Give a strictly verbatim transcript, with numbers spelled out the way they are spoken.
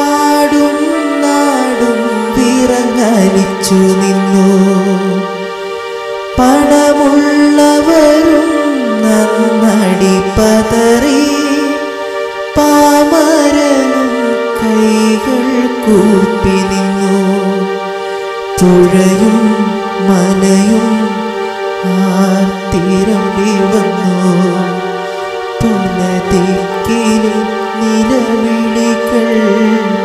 കാടും നാടും വിറങ്ങലിച്ചു നിന്നു. പണമുള്ളവരും നന്നടി പതറി, പാമരനും കൈകൾ കൂപ്പി നിന്നു. പുഴയും മലയും ആർത്തിരമ്പി വന്നു. പല ദിക്കിലും നിലവിളികൾ